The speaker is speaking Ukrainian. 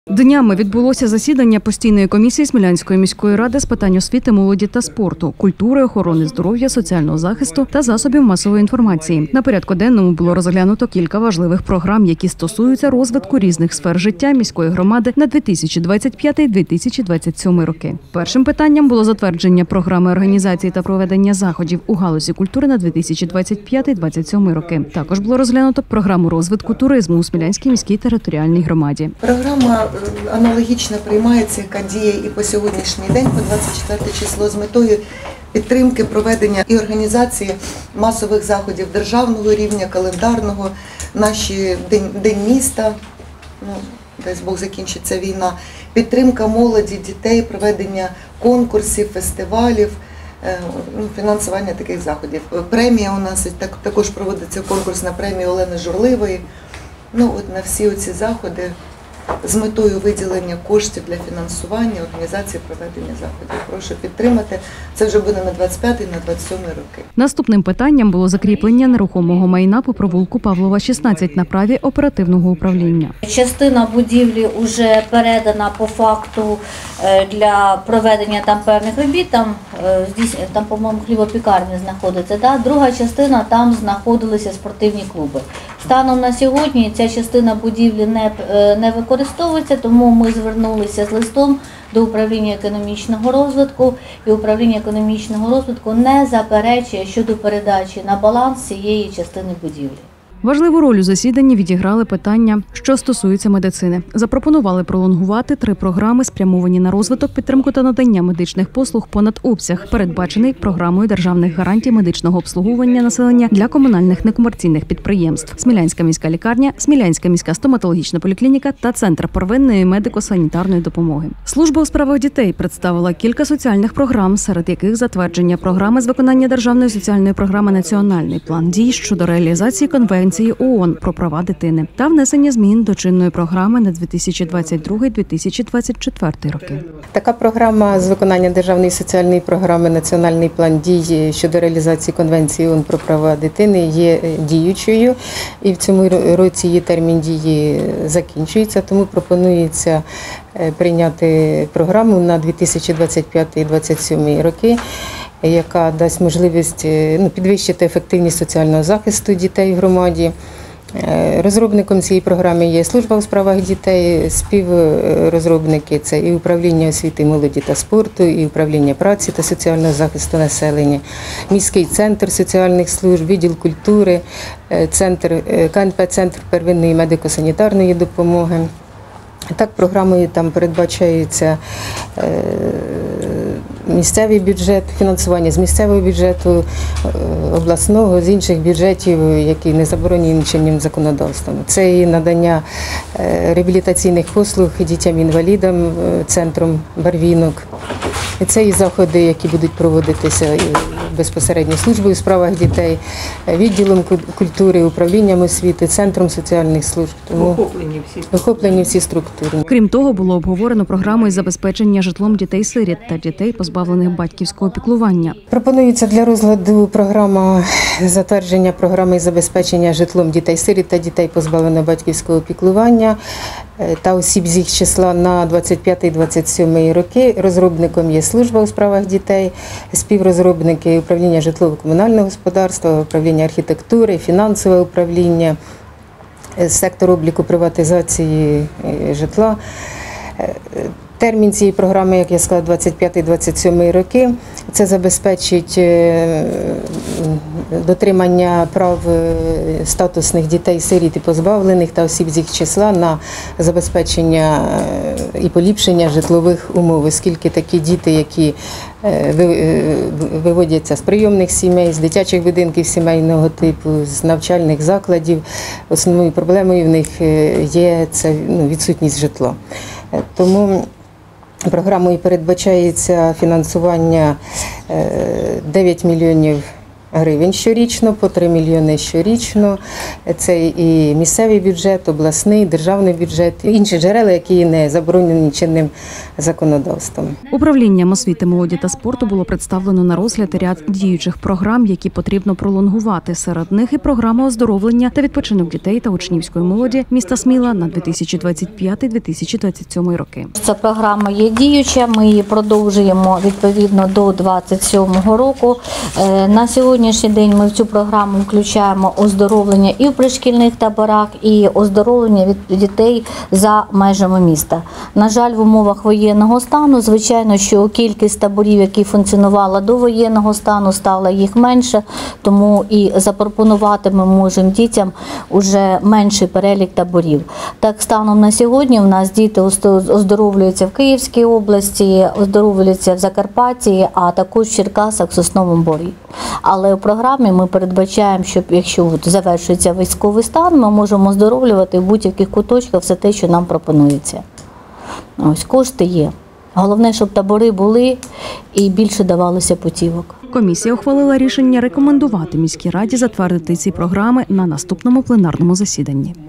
Днями відбулося засідання постійної комісії Смілянської міської ради з питань освіти, молоді та спорту, культури, охорони здоров'я, соціального захисту та засобів масової інформації. На порядку денному було розглянуто кілька важливих програм, які стосуються розвитку різних сфер життя міської громади на 2025-2027 роки. Першим питанням було затвердження програми організації та проведення заходів у галузі культури на 2025-2027 роки. Також було розглянуто програму розвитку туризму у Смілянській міській територіальній громаді. Програма аналогічно приймається, яка діє і по сьогоднішній день, по 24 число, з метою підтримки проведення і організації масових заходів державного рівня, календарного, наші День міста, дай Бог закінчиться війна, підтримка молоді, дітей, проведення конкурсів, фестивалів, фінансування таких заходів. Премія у нас також проводиться конкурс на премію Олени Журливої. На всі оці заходи з метою виділення коштів для фінансування, організації проведення заходів. Прошу підтримати. Це вже буде на 25 і на 27 роки. Наступним питанням було закріплення нерухомого майна по провулку Павлова, 16 на праві оперативного управління. Частина будівлі вже передана по факту для проведення там певних робіт. Там по-моєму, хлібопікарня знаходиться. Да? Друга частина, там знаходилися спортивні клуби. Станом на сьогодні ця частина будівлі не використовується, тому ми звернулися з листом до управління економічного розвитку, і управління економічного розвитку не заперечує щодо передачі на баланс цієї частини будівлі. Важливу роль у засіданні відіграли питання, що стосуються медицини. Запропонували пролонгувати 3 програми, спрямовані на розвиток, підтримку та надання медичних послуг понад обсяг, передбачений програмою державних гарантій медичного обслуговування населення для комунальних некомерційних підприємств. Смілянська міська лікарня, Смілянська міська стоматологічна поліклініка та Центр первинної медико-санітарної допомоги. Служба у справах дітей представила кілька соціальних програм, серед яких затвердження програми з виконання державної соціальної програми «Національний план дій» щодо реалізації конвенції ООН про права дитини та внесення змін до чинної програми на 2022-2024 роки. Така програма з виконання державної соціальної програми «Національний план дій» щодо реалізації конвенції ООН про права дитини є діючою, і в цьому році її термін дії закінчується, тому пропонується прийняти програму на 2025-2027 роки, яка дасть можливість підвищити ефективність соціального захисту дітей в громаді. Розробником цієї програми є служба у справах дітей, співрозробники – це і управління освіти, молоді та спорту, і управління праці та соціального захисту населення, міський центр соціальних служб, відділ культури, КНП «Центр первинної медико-санітарної допомоги. Так, програмою там передбачається місцевий бюджет, фінансування з місцевого бюджету, обласного, з інших бюджетів, які не заборонені чинним законодавством. Це і надання реабілітаційних послуг дітям-інвалідам, центром Барвінок. Це і заходи, які будуть проводитися безпосередньо службою у справах дітей, відділом культури, управлінням освіти, центром соціальних служб. Тому охоплені всі структури. Крім того, було обговорено програму із забезпечення житлом дітей-сиріт та дітей, позбавлених батьківського піклування. Пропонується для розгляду програма затвердження програми із забезпечення житлом дітей-сиріт та дітей, позбавлених батьківського піклування та осіб з їх числа на 25-27 роки. Розробником є служба у справах дітей, співрозробники управління житлово-комунального господарства, управління архітектури, фінансове управління, сектор обліку приватизації житла. Термін цієї програми, як я сказала, 25-27 роки. Це забезпечить дотримання прав статусних дітей-сиріт і позбавлених та осіб з їх числа на забезпечення і поліпшення житлових умов, оскільки такі діти, які виводяться з прийомних сімей, з дитячих будинків сімейного типу, з навчальних закладів, основною проблемою в них є це відсутність житла. Тому програмою передбачається фінансування 9 мільйонів гривень щорічно, по 3 мільйони щорічно. Це і місцевий бюджет, обласний, державний бюджет, інші джерела, які не заборонені чинним законодавством. Управлінням освіти, молоді та спорту було представлено на розгляд ряд діючих програм, які потрібно пролонгувати. Серед них і програма оздоровлення та відпочинок дітей та учнівської молоді міста Сміла на 2025-2027 роки. Ця програма є діюча, ми її продовжуємо відповідно до 2027 року. На сьогоднішній день ми в цю програму включаємо оздоровлення і в пришкільних таборах, і оздоровлення від дітей за межами міста. На жаль, в умовах воєнного стану, звичайно, що кількість таборів, які функціонували до воєнного стану, стала їх менше, тому і запропонувати ми можемо дітям уже менший перелік таборів. Так, станом на сьогодні у нас діти оздоровлюються в Київській області, оздоровлюються в Закарпатті, а також в Черкасах, в Сосновому Борі. Але у програмі ми передбачаємо, що якщо завершується військовий стан, ми можемо оздоровлювати в будь-яких куточках все те, що нам пропонується. Ось, кошти є. Головне, щоб табори були і більше давалося путівок. Комісія ухвалила рішення рекомендувати міській раді затвердити ці програми на наступному пленарному засіданні.